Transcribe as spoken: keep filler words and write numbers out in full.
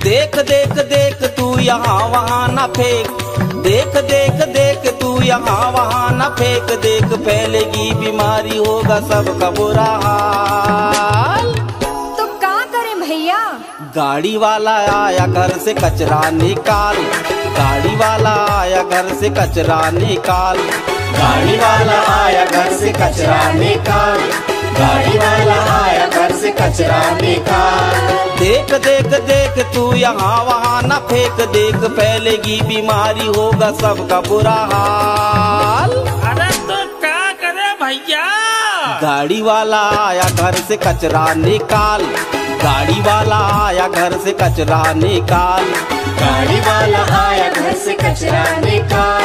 देख देख देख तू यहाँ वहाँ न फेंक, देख देख देख तू यहाँ वहाँ न फेंक, देख फैलेगी बीमारी होगा सबका बुरा हाल। तो क्या करें भैया? गाड़ी वाला आया घर से कचरा निकाल, गाड़ी वाला आया घर से कचरा निकाल, गाड़ी वाला आया घर से कचरा निकाल, गाड़ी वाला आया घर से कचरा निकाल। देख देख देख तू यहाँ वहाँ न फेंक, देख फैलेगी बीमारी होगा सबका बुरा हाल। अरे तो क्या करे भैया? गाड़ी वाला आया घर से कचरा निकाल, गाड़ी वाला आया घर से कचरा निकाल, गाड़ी वाला आया घर से कचरा निकाल।